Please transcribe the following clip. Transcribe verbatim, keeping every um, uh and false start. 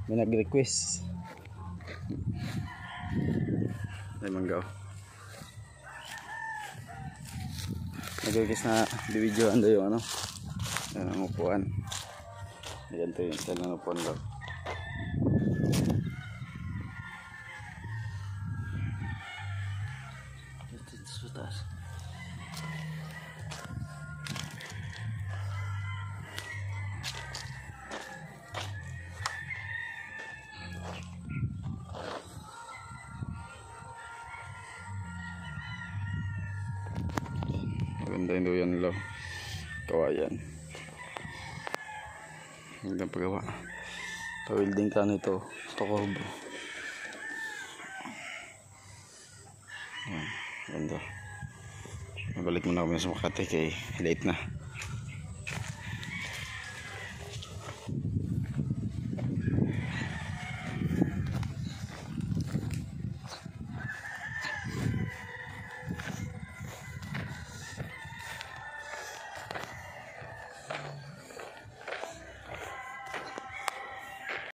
may nag-request. Ay manggaw. Nag-request na di-videoan daw yung ano. Yan ang upuan. Ayan to yung style ng upuan daw. Ito sa taas. Maganda yung doon lo. Kawayan. Magandang paggawa. Pa-welding ka nito. Tokorbo. Ayan. Ganda. Mabalik muna kami sa Makati kay late na.